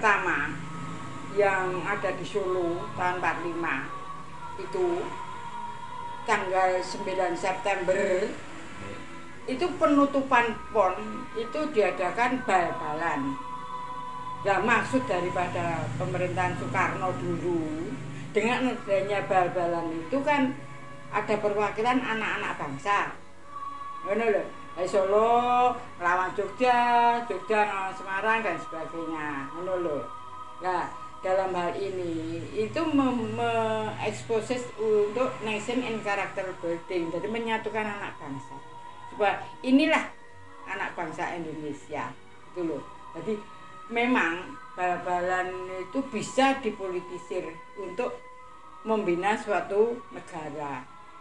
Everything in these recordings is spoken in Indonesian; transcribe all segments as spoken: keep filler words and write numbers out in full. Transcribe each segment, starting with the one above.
pertama yang ada di Solo tahun empat puluh lima itu tanggal sembilan September itu penutupan pon itu diadakan bal-balan. Nah, maksud daripada pemerintahan Soekarno dulu dengan adanya bal-balan itu kan ada perwakilan anak-anak bangsa. Ngono lho. Dari Solo lawan Jogja, Jogja lawan Semarang dan sebagainya. Ngono lho. Nah, dalam hal ini itu mengeksposes untuk nation and character building, jadi menyatukan anak bangsa. Supaya inilah anak bangsa Indonesia. Itu loh. Jadi memang bal-balan itu bisa dipolitisir untuk membina suatu negara.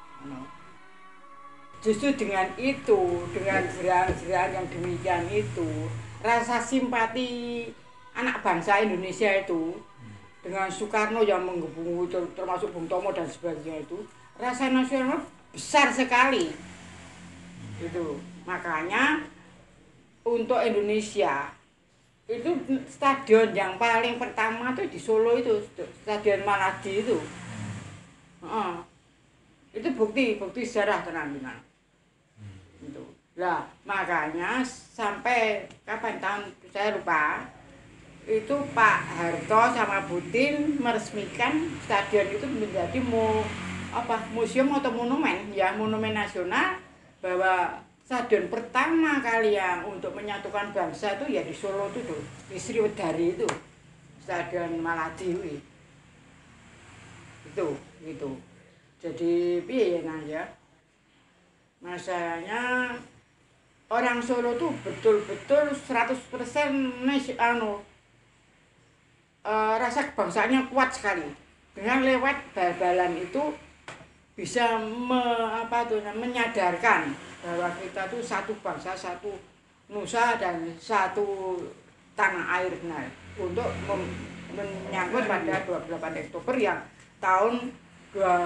Justru dengan itu, dengan gerakan-gerakan yang demikian itu, rasa simpati anak bangsa Indonesia itu dengan Soekarno yang menggebu termasuk Bung Tomo dan sebagainya itu, rasa nasional besar sekali. Itu makanya untuk Indonesia itu stadion yang paling pertama tuh di Solo itu, Stadion Maladi itu. Uh, itu bukti bukti sejarah tenan tenan. Itu. Lah makanya sampai kapan tahun saya lupa itu Pak Harto sama Putin meresmikan stadion itu menjadi mu, apa museum atau monumen ya monumen nasional, bahwa stadion pertama kali yang untuk menyatukan bangsa itu ya di Solo itu tuh, di Sriwedari itu, Stadion Maladi itu. Itu, gitu. Jadi piye ya? Masanya orang Solo tuh betul-betul seratus persen anu e, rasa kebangsaannya kuat sekali. Dengan lewat bal-balan itu bisa me, apa tuh, menyadarkan bahwa kita tuh satu bangsa, satu nusa dan satu tanah air, nah, untuk menyangkut pada dua puluh delapan Oktober yang tahun dua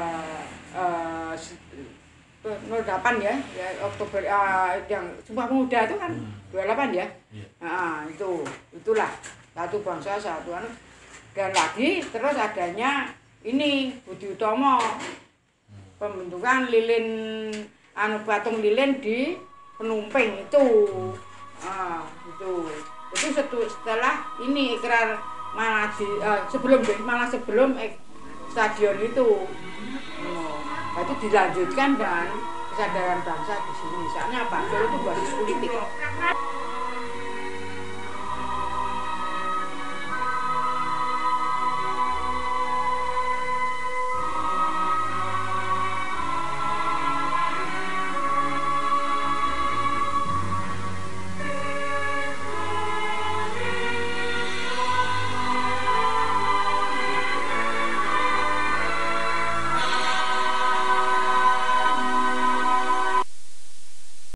nol delapan ya, ya Oktober uh, yang Sumpah Pemuda itu kan dua puluh delapan ya. Nah, itu itulah satu bangsa satu anu. Dan lagi terus adanya ini Budi Utomo, pembentukan lilin anu patung lilin di Penumping itu. Ah, itu. Itu setelah ini ikrar Maladi uh, sebelum malah sebelum eh, stadion itu. Oh, itu dilanjutkan dengan kesadaran bangsa di sini. Misalnya apa? Solo itu basis politik.